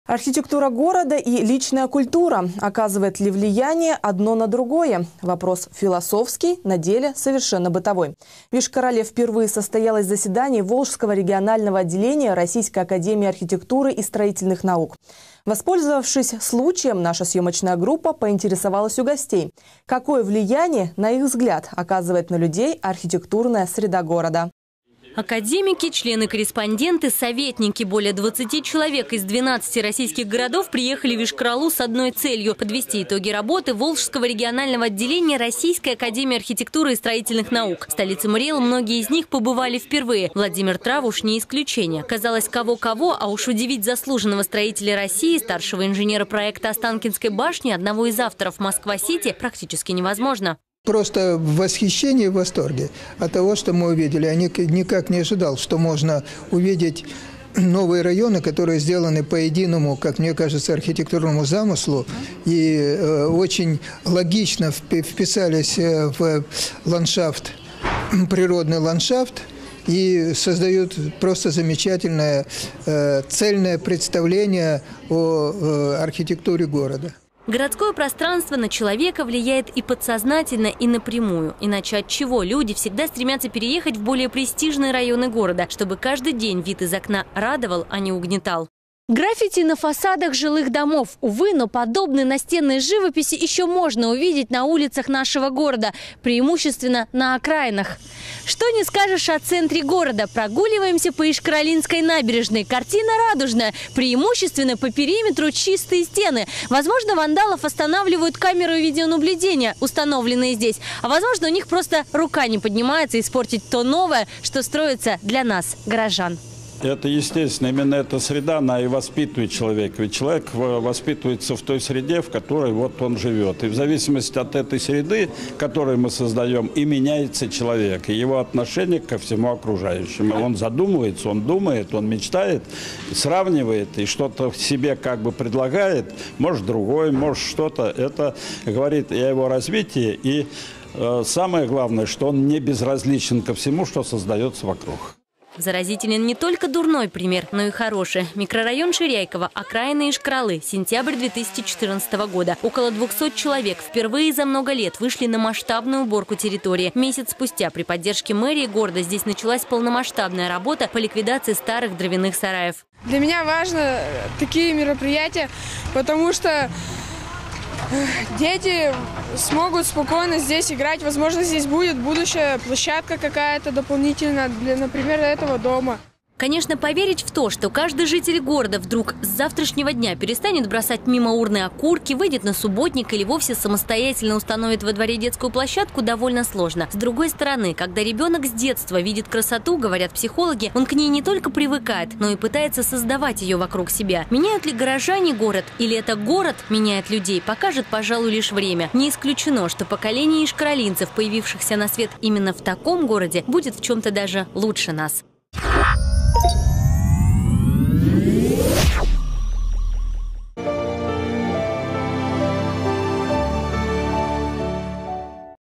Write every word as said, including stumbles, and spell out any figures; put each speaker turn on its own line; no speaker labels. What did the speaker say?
Архитектура города и личная культура. Оказывает ли влияние одно на другое? Вопрос философский, на деле совершенно бытовой. В Йошкар-Оле впервые состоялось заседание Волжского регионального отделения Российской академии архитектуры и строительных наук. Воспользовавшись случаем, наша съемочная группа поинтересовалась у гостей, какое влияние, на их взгляд, оказывает на людей архитектурная среда города.
Академики, члены-корреспонденты, советники, более двадцати человек из двенадцати российских городов приехали в Йошкар-Олу с одной целью – подвести итоги работы Волжского регионального отделения Российской академии архитектуры и строительных наук. В столице МРЕЛ многие из них побывали впервые. Владимир Травуш не исключение. Казалось, кого-кого, а уж удивить заслуженного строителя России, старшего инженера проекта Останкинской башни, одного из авторов «Москва-Сити» практически невозможно.
Просто в восхищении и в восторге от того, что мы увидели. Я никак не ожидал, что можно увидеть новые районы, которые сделаны по единому, как мне кажется, архитектурному замыслу и э, очень логично вписались в ландшафт, природный ландшафт, и создают просто замечательное э, цельное представление о э, архитектуре города.
Городское пространство на человека влияет и подсознательно, и напрямую. Иначе от чего люди всегда стремятся переехать в более престижные районы города, чтобы каждый день вид из окна радовал, а не угнетал. Граффити на фасадах жилых домов. Увы, но подобные настенные живописи еще можно увидеть на улицах нашего города, преимущественно на окраинах. Что не скажешь о центре города. Прогуливаемся по Йошкар-Олинской набережной. Картина радужная. Преимущественно по периметру чистые стены. Возможно, вандалов останавливают камеры видеонаблюдения, установленные здесь. А возможно, у них просто рука не поднимается испортить то новое, что строится для нас, горожан.
Это, естественно, именно эта среда, она и воспитывает человека. Ведь человек воспитывается в той среде, в которой вот он живет. И в зависимости от этой среды, которую мы создаем, и меняется человек, и его отношение ко всему окружающему. Он задумывается, он думает, он мечтает, сравнивает и что-то себе как бы предлагает, может другое, может что-то. Это говорит и о его развитии, и э, самое главное, что он не безразличен ко всему, что создается вокруг.
Заразителен не только дурной пример, но и хороший. Микрорайон Ширяйково, окраина Йошкар-Олы, сентябрь две тысячи четырнадцатого года. Около двухсот человек впервые за много лет вышли на масштабную уборку территории. Месяц спустя при поддержке мэрии города здесь началась полномасштабная работа по ликвидации старых дровяных сараев.
Для меня важно такие мероприятия, потому что дети смогут спокойно здесь играть. Возможно, здесь будет будущая площадка какая-то дополнительная для, например, этого дома.
Конечно, поверить в то, что каждый житель города вдруг с завтрашнего дня перестанет бросать мимо урны окурки, выйдет на субботник или вовсе самостоятельно установит во дворе детскую площадку, довольно сложно. С другой стороны, когда ребенок с детства видит красоту, говорят психологи, он к ней не только привыкает, но и пытается создавать ее вокруг себя. Меняют ли горожане город или это город меняет людей, покажет, пожалуй, лишь время. Не исключено, что поколение йошкар-олинцев, появившихся на свет именно в таком городе, будет в чем-то даже лучше нас.